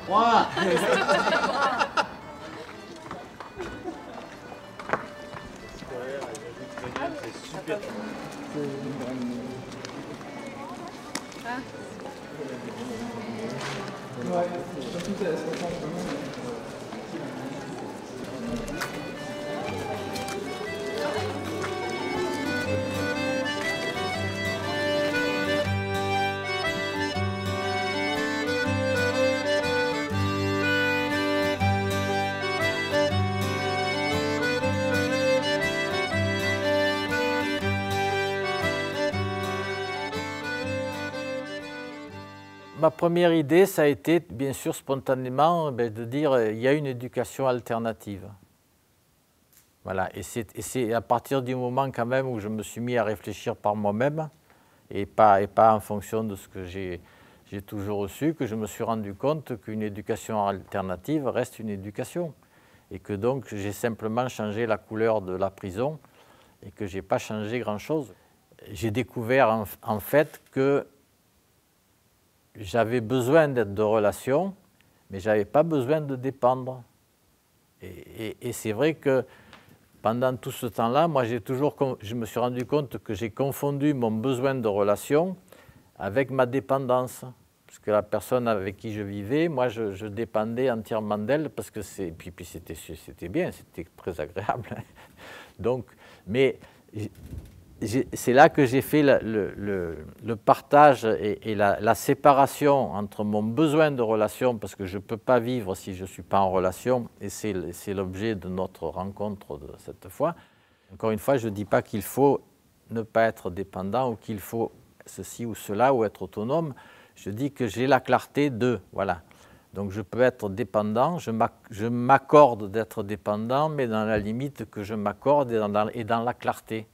3. Ma première idée, ça a été, bien sûr, spontanément, de dire il y a une éducation alternative. Voilà, et c'est à partir du moment quand même où je me suis mis à réfléchir par moi-même et pas en fonction de ce que j'ai toujours reçu, que je me suis rendu compte qu'une éducation alternative reste une éducation. Et que donc j'ai simplement changé la couleur de la prison et que je n'ai pas changé grand-chose. J'ai découvert en fait que j'avais besoin d'être de relation, mais je n'avais pas besoin de dépendre. Et c'est vrai que pendant tout ce temps-là, moi je me suis rendu compte que j'ai confondu mon besoin de relation avec ma dépendance. Parce que la personne avec qui je vivais, moi je dépendais entièrement d'elle, parce que puis c'était bien, c'était très agréable. Donc, mais c'est là que j'ai fait le partage et la séparation entre mon besoin de relation, parce que je ne peux pas vivre si je ne suis pas en relation, et c'est l'objet de notre rencontre de cette fois. Encore une fois, je ne dis pas qu'il faut ne pas être dépendant ou qu'il faut ceci ou cela ou être autonome. Je dis que j'ai la clarté de, voilà. Donc je peux être dépendant, je m'accorde d'être dépendant, mais dans la limite que je m'accorde et dans la clarté.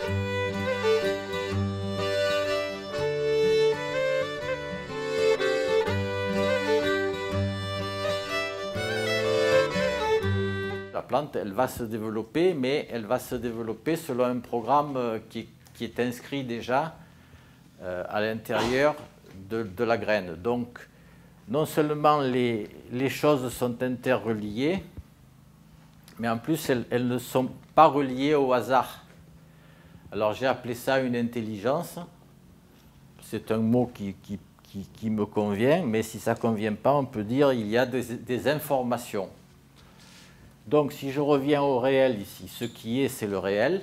La plante, elle va se développer, mais elle va se développer selon un programme qui est inscrit déjà à l'intérieur de la graine. Donc, non seulement les choses sont interreliées, mais en plus, elles ne sont pas reliées au hasard. Alors, j'ai appelé ça une intelligence. C'est un mot qui me convient, mais si ça ne convient pas, on peut dire qu'il y a des informations. Donc, si je reviens au réel ici, ce qui est, c'est le réel.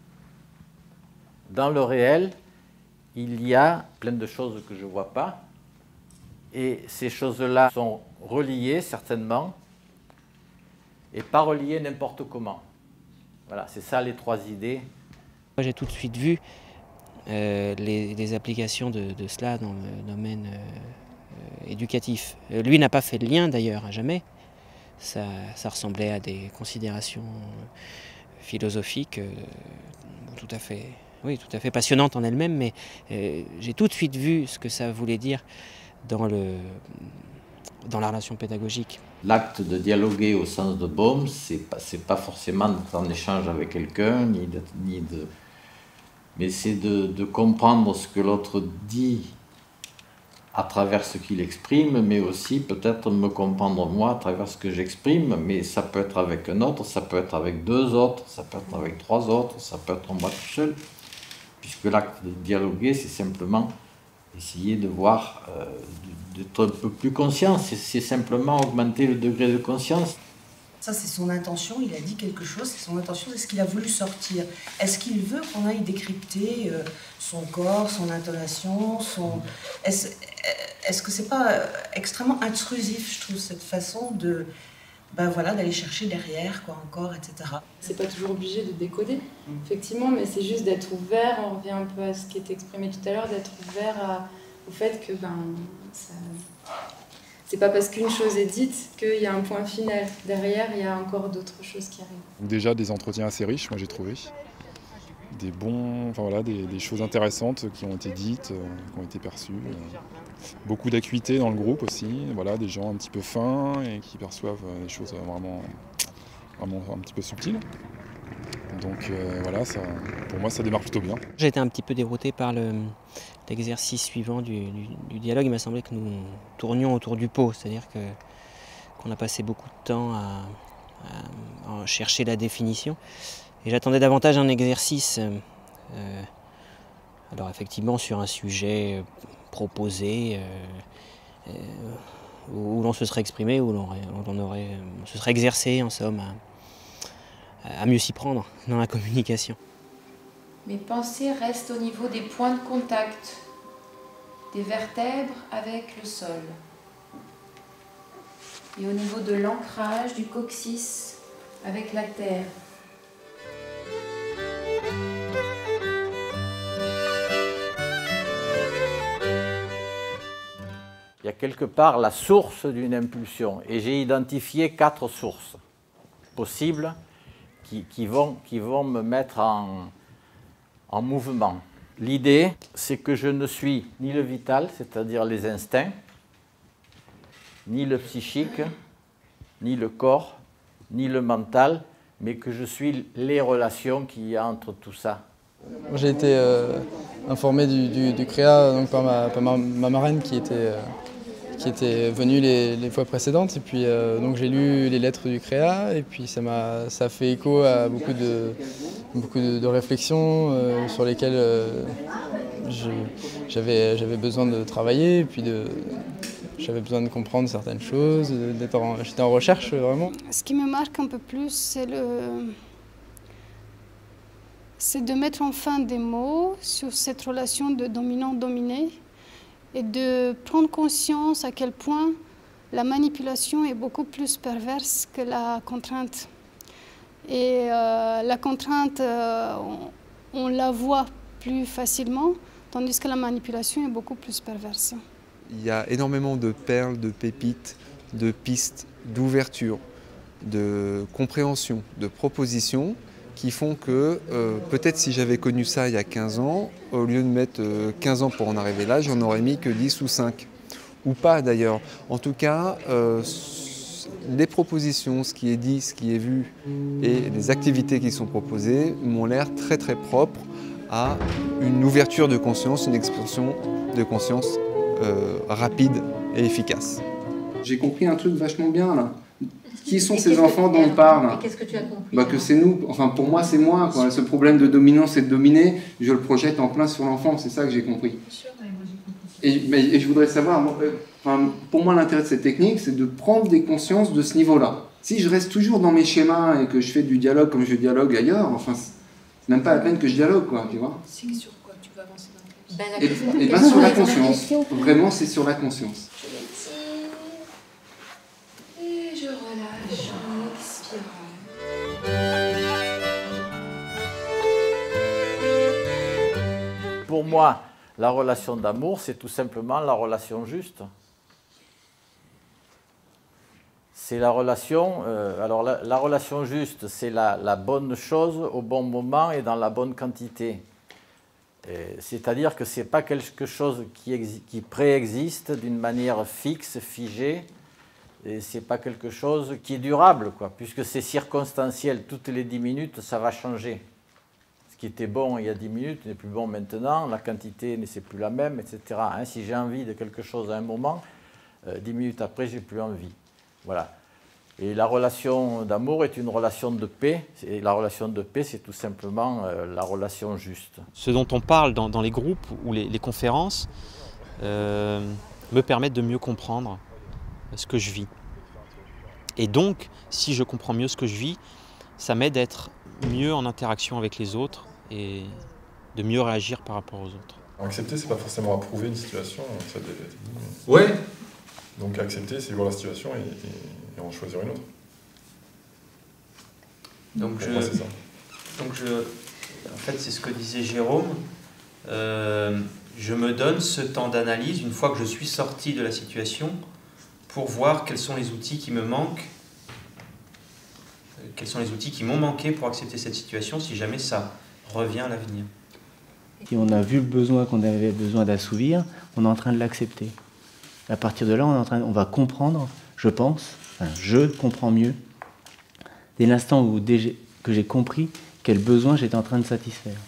Dans le réel, il y a plein de choses que je ne vois pas. Et ces choses-là sont reliées, certainement, et pas reliées n'importe comment. Voilà, c'est ça les trois idées. Moi, j'ai tout de suite vu les applications de cela dans le domaine éducatif. Lui n'a pas fait le lien, d'ailleurs, jamais. Ça ressemblait à des considérations philosophiques tout à fait passionnantes en elles-mêmes, mais j'ai tout de suite vu ce que ça voulait dire dans la relation pédagogique. L'acte de dialoguer au sens de Bohm, c'est pas forcément d'être en échange avec quelqu'un, mais c'est de comprendre ce que l'autre dit à travers ce qu'il exprime, mais aussi peut-être me comprendre moi à travers ce que j'exprime, mais ça peut être avec un autre, ça peut être avec deux autres, ça peut être avec trois autres, ça peut être moi tout seul, puisque l'acte de dialoguer, c'est simplement essayer de voir, d'être un peu plus conscient, c'est simplement augmenter le degré de conscience. Ça, c'est son intention, il a dit quelque chose, c'est son intention, c'est ce qu'il a voulu sortir. Est-ce qu'il veut qu'on aille décrypter son corps, son intonation, Est-ce que c'est pas extrêmement intrusif, je trouve, cette façon de... voilà, d'aller chercher derrière, quoi encore, etc. C'est pas toujours obligé de décoder, effectivement, mais c'est juste d'être ouvert, on revient un peu à ce qui était exprimé tout à l'heure, d'être ouvert au fait que c'est pas parce qu'une chose est dite qu'il y a un point final. Derrière, il y a encore d'autres choses qui arrivent. Déjà des entretiens assez riches, moi j'ai trouvé. Des choses intéressantes qui ont été dites, qui ont été perçues. Beaucoup d'acuité dans le groupe aussi, voilà, des gens un petit peu fins et qui perçoivent des choses vraiment un petit peu subtiles. Donc voilà, pour moi ça démarre plutôt bien. J'ai été un petit peu dérouté par l'exercice suivant du dialogue. Il m'a semblé que nous tournions autour du pot, c'est-à-dire qu'on a passé beaucoup de temps à chercher la définition. Et j'attendais davantage un exercice, alors effectivement sur un sujet proposé, où l'on se serait exprimé, où l'on se serait exercé en somme à mieux s'y prendre dans la communication. Mes pensées restent au niveau des points de contact, des vertèbres avec le sol. Et au niveau de l'ancrage du coccyx avec la terre. Il y a quelque part la source d'une impulsion. Et j'ai identifié 4 sources possibles qui vont me mettre en mouvement. L'idée, c'est que je ne suis ni le vital, c'est-à-dire les instincts, ni le psychique, ni le corps, ni le mental, mais que je suis les relations qu'il y a entre tout ça. J'ai été informé du CREA donc par ma marraine qui était venue les fois précédentes. Et puis donc j'ai lu les lettres du CREA et puis ça a fait écho à beaucoup de réflexions sur lesquelles j'avais besoin de travailler et puis j'avais besoin de comprendre certaines choses, j'étais en recherche vraiment. Ce qui me marque un peu plus, c'est de mettre enfin des mots sur cette relation de dominant-dominé et de prendre conscience à quel point la manipulation est beaucoup plus perverse que la contrainte. Et la contrainte, on la voit plus facilement, tandis que la manipulation est beaucoup plus perverse. Il y a énormément de perles, de pépites, de pistes, d'ouverture, de compréhension, de propositions qui font que peut-être si j'avais connu ça il y a 15 ans, au lieu de mettre 15 ans pour en arriver là, j'en aurais mis que 10 ou 5. Ou pas d'ailleurs. En tout cas, les propositions, ce qui est dit, ce qui est vu et les activités qui sont proposées m'ont l'air très très propres à une ouverture de conscience, une expansion de conscience rapide et efficace. J'ai compris un truc vachement bien là. Qui sont ces enfants dont on parle? Et qu'est-ce que tu as compris? Bah, que c'est nous, enfin pour moi c'est moi, quoi. Ce problème de dominance et de dominer, je le projette en plein sur l'enfant, c'est ça que j'ai compris. Et je voudrais savoir, pour moi l'intérêt de cette technique, c'est de prendre des consciences de ce niveau-là. Si je reste toujours dans mes schémas et que je fais du dialogue comme je dialogue ailleurs, enfin c'est même pas la peine que je dialogue, quoi, tu vois. C'est sur quoi tu peux avancer dans le et bien sur la conscience, vraiment c'est sur la conscience. Et je relâche en expirant. Pour moi, la relation d'amour, c'est tout simplement la relation juste. C'est la relation, alors la relation juste, c'est la bonne chose au bon moment et dans la bonne quantité. C'est-à-dire que ce n'est pas quelque chose qui préexiste d'une manière fixe, figée, et ce n'est pas quelque chose qui est durable, quoi, puisque c'est circonstanciel. Toutes les 10 minutes, ça va changer. Ce qui était bon il y a 10 minutes n'est plus bon maintenant, la quantité n'est plus la même, etc. Hein, si j'ai envie de quelque chose à un moment, 10 minutes après, j'ai plus envie. Voilà. Et la relation d'amour est une relation de paix. Et la relation de paix, c'est tout simplement la relation juste. Ce dont on parle dans les groupes ou les conférences me permettent de mieux comprendre ce que je vis. Et donc, si je comprends mieux ce que je vis, ça m'aide à être mieux en interaction avec les autres et de mieux réagir par rapport aux autres. Accepter, c'est pas forcément approuver une situation, ça déjà été dit. Ouais. Donc accepter, c'est voir la situation et en choisir une autre. Donc pour moi, c'est ça. En fait, c'est ce que disait Jérôme. Je me donne ce temps d'analyse une fois que je suis sorti de la situation pour voir quels sont les outils qui me manquent, quels sont les outils qui m'ont manqué pour accepter cette situation si jamais ça revient à l'avenir. Et on a vu le besoin qu'on avait besoin d'assouvir, on est en train de l'accepter. À partir de là, on va comprendre, je pense, je comprends mieux, dès l'instant que j'ai compris quel besoin j'étais en train de satisfaire.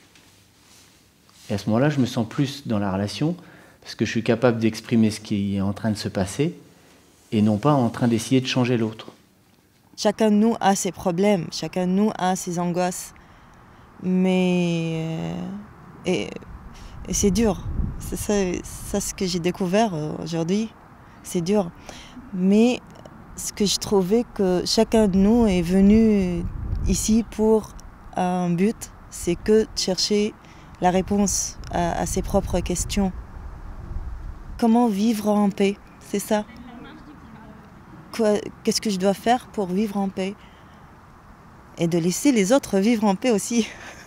Et à ce moment-là, je me sens plus dans la relation, parce que je suis capable d'exprimer ce qui est en train de se passer, et non pas en train d'essayer de changer l'autre. Chacun de nous a ses problèmes, chacun de nous a ses angoisses. Mais... Et c'est dur. C'est ça ce que j'ai découvert aujourd'hui. C'est dur. Mais ce que je trouvais que chacun de nous est venu ici pour un but, c'est que de chercher la réponse à ses propres questions. Comment vivre en paix? C'est ça. Qu'est-ce que je dois faire pour vivre en paix? Et de laisser les autres vivre en paix aussi.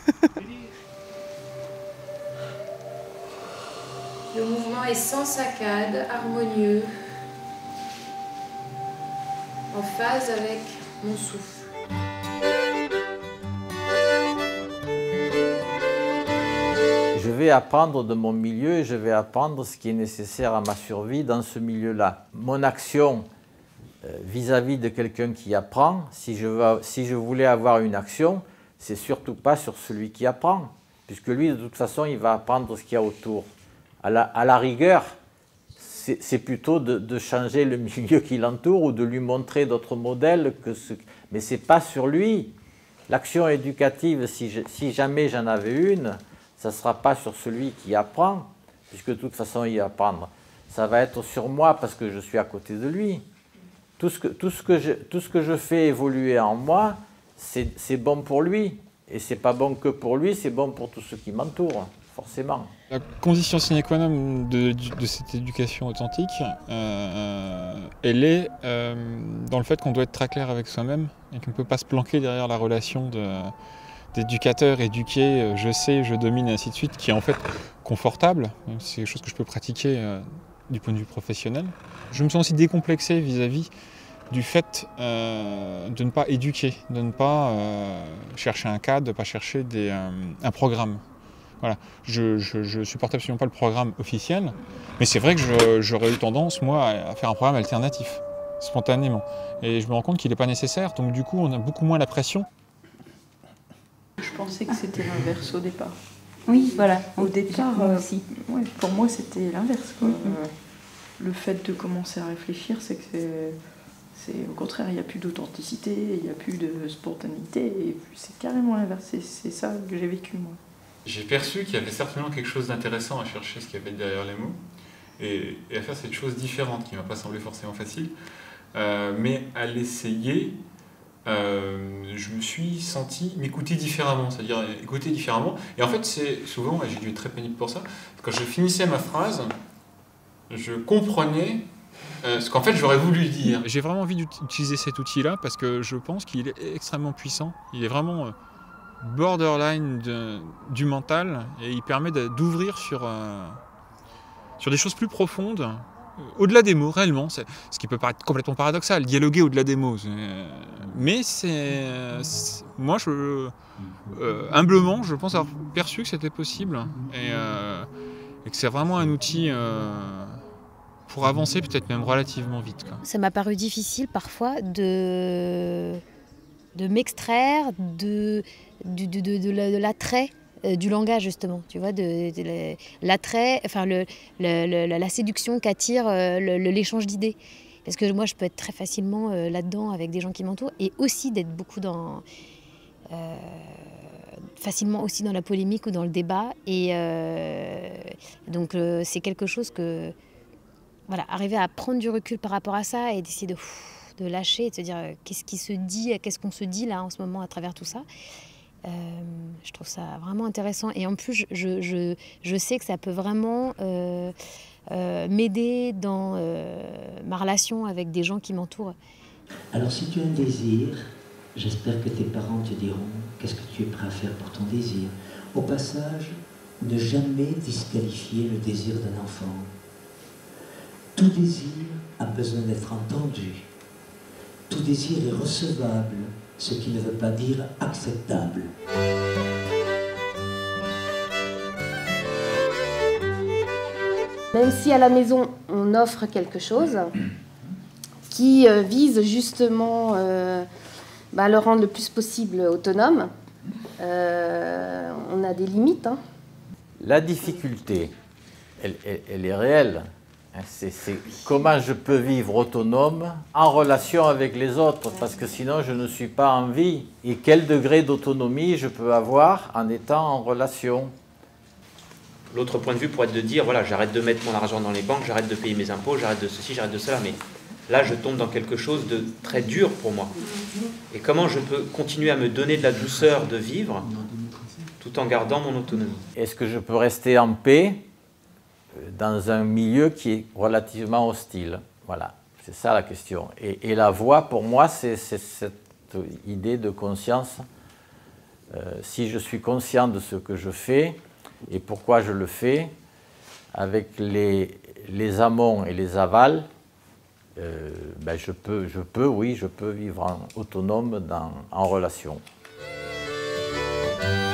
Le mouvement est sans saccade, harmonieux, en phase avec mon souffle. Je vais apprendre de mon milieu et je vais apprendre ce qui est nécessaire à ma survie dans ce milieu-là. Mon action vis-à-vis de quelqu'un qui apprend, si je voulais avoir une action, c'est surtout pas sur celui qui apprend, puisque lui, de toute façon, il va apprendre ce qu'il y a autour. À la rigueur, c'est plutôt de changer le milieu qui l'entoure ou de lui montrer d'autres modèles, mais ce n'est pas sur lui. L'action éducative, si jamais j'en avais une, ça ne sera pas sur celui qui apprend, puisque de toute façon, il va apprendre. Ça va être sur moi parce que je suis à côté de lui. Tout ce que je fais évoluer en moi, c'est bon pour lui. Et ce n'est pas bon que pour lui, c'est bon pour tous ceux qui m'entourent, forcément. La condition sine qua non de cette éducation authentique, elle est dans le fait qu'on doit être très clair avec soi-même et qu'on ne peut pas se planquer derrière la relation d'éducateur, éduqué, je sais, je domine, et ainsi de suite, qui est en fait confortable. C'est quelque chose que je peux pratiquer du point de vue professionnel. Je me sens aussi décomplexé vis-à-vis du fait de ne pas éduquer, de ne pas chercher un cadre, de ne pas chercher un programme. Voilà. Je supporte absolument pas le programme officiel, mais c'est vrai que j'aurais eu tendance, moi, à faire un programme alternatif, spontanément. Et je me rends compte qu'il n'est pas nécessaire, donc du coup, on a beaucoup moins la pression. Je pensais que c'était l'inverse au départ. Oui, voilà. Au départ, aussi. Ouais, pour moi, c'était l'inverse. Le fait de commencer à réfléchir, c'est que au contraire, il n'y a plus d'authenticité, il n'y a plus de spontanéité, et c'est carrément l'inverse. C'est ça que j'ai vécu, moi. J'ai perçu qu'il y avait certainement quelque chose d'intéressant à chercher ce qu'il y avait derrière les mots, et à faire cette chose différente qui ne m'a pas semblé forcément facile. Mais à l'essayer, je me suis senti m'écouter différemment, c'est-à-dire écouter différemment. Et en fait, c'est souvent, et j'ai dû être très pénible pour ça, quand je finissais ma phrase, je comprenais ce qu'en fait j'aurais voulu dire. J'ai vraiment envie d'utiliser cet outil-là parce que je pense qu'il est extrêmement puissant. Il est vraiment borderline du mental et il permet d'ouvrir sur des choses plus profondes, au-delà des mots, réellement. Ce qui peut paraître complètement paradoxal, dialoguer au-delà des mots. Mais moi, humblement, je pense avoir perçu que c'était possible et que c'est vraiment un outil pour avancer peut-être même relativement vite, quoi. Ça m'a paru difficile parfois de m'extraire de l'attrait du langage, justement, tu vois, de l'attrait, enfin la séduction qu'attire l'échange d'idées. Parce que moi, je peux être très facilement là-dedans avec des gens qui m'entourent et aussi d'être beaucoup facilement aussi dans la polémique ou dans le débat. Et donc, c'est quelque chose que... Voilà, arriver à prendre du recul par rapport à ça et d'essayer de lâcher et de se dire qu'est-ce qui se dit, qu'est-ce qu'on se dit là en ce moment à travers tout ça. Je trouve ça vraiment intéressant et en plus je sais que ça peut vraiment m'aider dans ma relation avec des gens qui m'entourent. Alors si tu as un désir, j'espère que tes parents te diront qu'est-ce que tu es prêt à faire pour ton désir. Au passage, ne jamais disqualifier le désir d'un enfant. Tout désir a besoin d'être entendu. Tout désir est recevable, ce qui ne veut pas dire acceptable. Même si à la maison on offre quelque chose qui vise justement à le rendre le plus possible autonome, on a des limites. Hein. La difficulté, elle est réelle. C'est comment je peux vivre autonome en relation avec les autres, parce que sinon je ne suis pas en vie. Et quel degré d'autonomie je peux avoir en étant en relation? L'autre point de vue pourrait être de dire, voilà, j'arrête de mettre mon argent dans les banques, j'arrête de payer mes impôts, j'arrête de ceci, j'arrête de cela, mais là je tombe dans quelque chose de très dur pour moi. Et comment je peux continuer à me donner de la douceur de vivre tout en gardant mon autonomie? Est-ce que je peux rester en paix dans un milieu qui est relativement hostile? Voilà, c'est ça la question. Et la voie, pour moi, c'est cette idée de conscience. Si je suis conscient de ce que je fais et pourquoi je le fais, avec les amont et les avals, ben je peux vivre autonome en relation.